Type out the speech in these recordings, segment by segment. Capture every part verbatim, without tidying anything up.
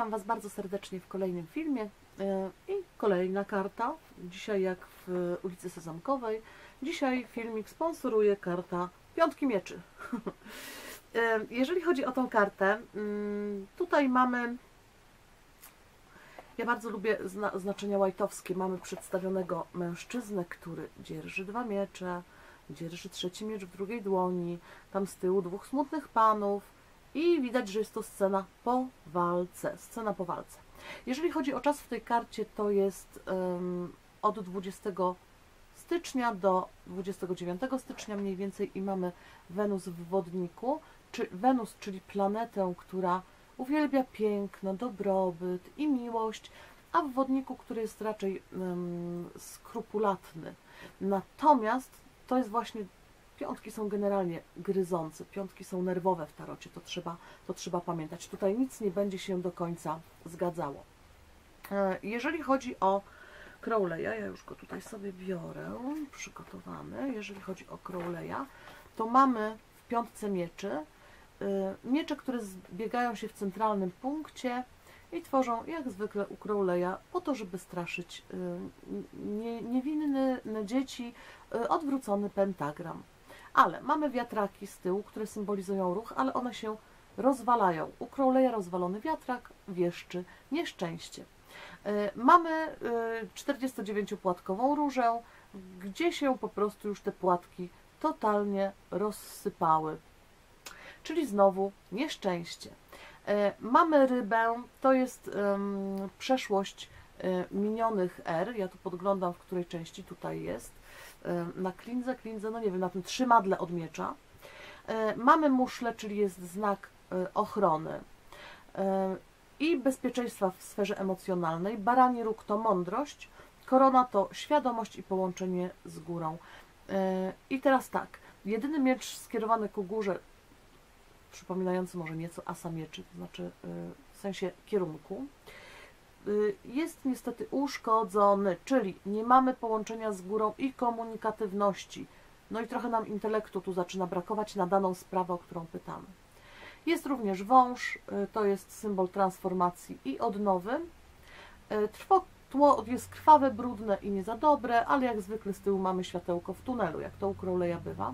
Witam Was bardzo serdecznie w kolejnym filmie i kolejna karta, dzisiaj jak w ulicy Sezamkowej. Dzisiaj filmik sponsoruje karta Piątki Mieczy. Jeżeli chodzi o tą kartę, tutaj mamy, ja bardzo lubię zna znaczenia łajtowskie, mamy przedstawionego mężczyznę, który dzierży dwa miecze, dzierży trzeci miecz w drugiej dłoni, tam z tyłu dwóch smutnych panów. I widać, że jest to scena po walce. Scena po walce. Jeżeli chodzi o czas w tej karcie, to jest um, od dwudziestego stycznia do dwudziestego dziewiątego stycznia mniej więcej i mamy Wenus w Wodniku, czy Wenus, czyli planetę, która uwielbia piękno, dobrobyt i miłość, a w Wodniku, który jest raczej um, skrupulatny. Natomiast to jest właśnie piątki są generalnie gryzące, piątki są nerwowe w tarocie, to trzeba, to trzeba pamiętać. Tutaj nic nie będzie się do końca zgadzało. Jeżeli chodzi o Crowley'a, ja już go tutaj sobie biorę, przygotowany. Jeżeli chodzi o Crowley'a, to mamy w piątce mieczy miecze, które zbiegają się w centralnym punkcie i tworzą jak zwykle u Crowley'a po to, żeby straszyć niewinne dzieci, odwrócony pentagram. Ale mamy wiatraki z tyłu, które symbolizują ruch, ale one się rozwalają. U Crowley'a rozwalony wiatrak wieszczy nieszczęście. Mamy czterdziestodziewięciopłatkową różę, gdzie się po prostu już te płatki totalnie rozsypały. Czyli znowu nieszczęście. Mamy rybę, to jest um, przeszłość minionych er. Ja tu podglądam, w której części tutaj jest. Na klindze, klindze, no nie wiem, na tym trzymadle od miecza. Mamy muszlę, czyli jest znak ochrony i bezpieczeństwa w sferze emocjonalnej. Barani róg to mądrość, korona to świadomość i połączenie z górą. I teraz tak, jedyny miecz skierowany ku górze, przypominający może nieco asa mieczy, to znaczy w sensie kierunku, jest niestety uszkodzony, czyli nie mamy połączenia z górą i komunikatywności. No i trochę nam intelektu tu zaczyna brakować na daną sprawę, o którą pytamy. Jest również wąż, to jest symbol transformacji i odnowy. Tło jest krwawe, brudne i nie za dobre, ale jak zwykle z tyłu mamy światełko w tunelu, jak to u Crowley'a bywa.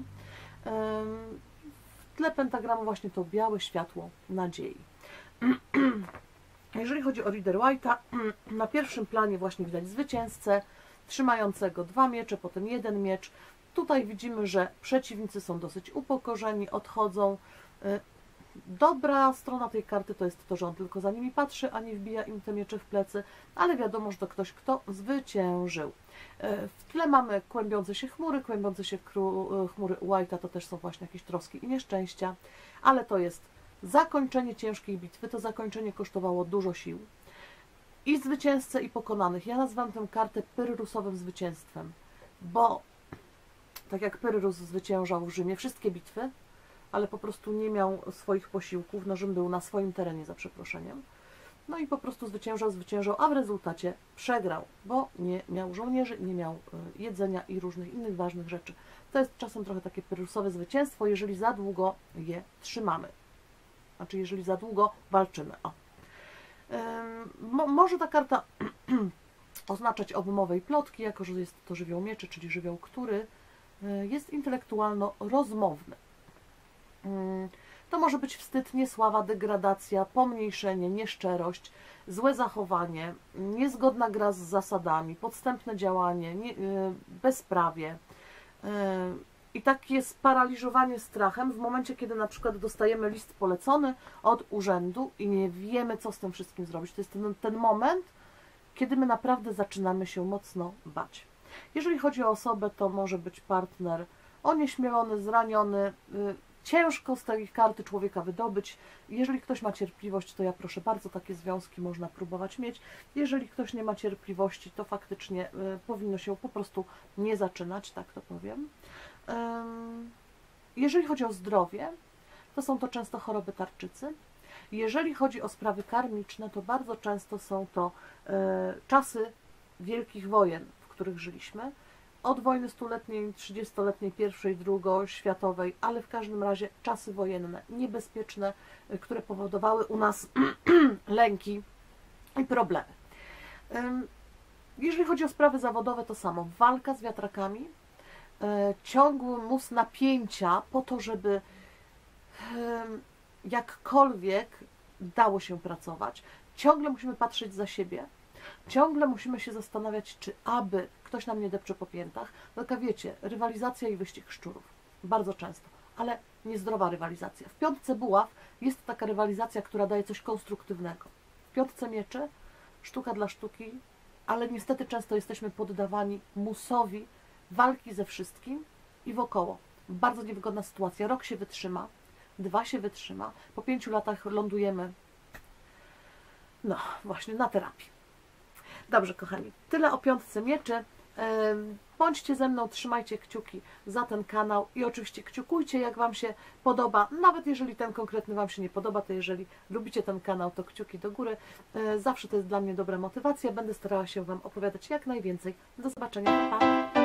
W tle pentagramu właśnie to białe światło nadziei. Jeżeli chodzi o Rider Waite'a, na pierwszym planie właśnie widać zwycięzcę, trzymającego dwa miecze, potem jeden miecz. Tutaj widzimy, że przeciwnicy są dosyć upokorzeni, odchodzą. Dobra strona tej karty to jest to, że on tylko za nimi patrzy, a nie wbija im te miecze w plecy, ale wiadomo, że to ktoś, kto zwyciężył. W tle mamy kłębiące się chmury, kłębiące się chmury Waite'a to też są właśnie jakieś troski i nieszczęścia, ale to jest zakończenie ciężkiej bitwy, to zakończenie kosztowało dużo sił. I zwycięzcę, i pokonanych. Ja nazywam tę kartę pyrrhusowym zwycięstwem, bo tak jak Pyrrhus zwyciężał w Rzymie wszystkie bitwy, ale po prostu nie miał swoich posiłków, no Rzym był na swoim terenie, za przeproszeniem. No i po prostu zwyciężał, zwyciężał, a w rezultacie przegrał, bo nie miał żołnierzy, nie miał jedzenia i różnych innych ważnych rzeczy. To jest czasem trochę takie pyrrhusowe zwycięstwo, jeżeli za długo je trzymamy. Znaczy, jeżeli za długo walczymy. O. Mo może ta karta oznaczać obmowę i plotki, jako że jest to żywioł mieczy, czyli żywioł, który jest intelektualno-rozmowny. To może być wstyd, niesława, degradacja, pomniejszenie, nieszczerość, złe zachowanie, niezgodna gra z zasadami, podstępne działanie, nie, bezprawie. I takie sparaliżowanie strachem w momencie, kiedy na przykład dostajemy list polecony od urzędu i nie wiemy, co z tym wszystkim zrobić. To jest ten, ten moment, kiedy my naprawdę zaczynamy się mocno bać. Jeżeli chodzi o osobę, to może być partner onieśmielony, zraniony. Ciężko z tej karty człowieka wydobyć. Jeżeli ktoś ma cierpliwość, to ja proszę bardzo, takie związki można próbować mieć. Jeżeli ktoś nie ma cierpliwości, to faktycznie powinno się po prostu nie zaczynać, tak to powiem. Jeżeli chodzi o zdrowie, to są to często choroby tarczycy. Jeżeli chodzi o sprawy karmiczne, to bardzo często są to czasy wielkich wojen, w których żyliśmy. Od wojny stuletniej, trzydziestoletniej, pierwszej, drugiej światowej, ale w każdym razie czasy wojenne, niebezpieczne, które powodowały u nas lęki, i problemy. Jeżeli chodzi o sprawy zawodowe, to samo. Walka z wiatrakami, ciągły mus napięcia po to, żeby jakkolwiek dało się pracować. Ciągle musimy patrzeć za siebie. Ciągle musimy się zastanawiać, czy aby ktoś nam nie depcze po piętach. Taka wiecie, rywalizacja i wyścig szczurów. Bardzo często, ale niezdrowa rywalizacja. W piątce buław jest taka rywalizacja, która daje coś konstruktywnego. W piątce mieczy sztuka dla sztuki, ale niestety często jesteśmy poddawani musowi walki ze wszystkim i wokoło. Bardzo niewygodna sytuacja. Rok się wytrzyma, dwa się wytrzyma, po pięciu latach lądujemy, no właśnie, na terapii. Dobrze, kochani, tyle o piątce mieczy. Bądźcie ze mną, trzymajcie kciuki za ten kanał i oczywiście kciukujcie, jak Wam się podoba. Nawet jeżeli ten konkretny Wam się nie podoba, to jeżeli lubicie ten kanał, to kciuki do góry. Zawsze to jest dla mnie dobra motywacja. Będę starała się Wam opowiadać jak najwięcej. Do zobaczenia. Pa!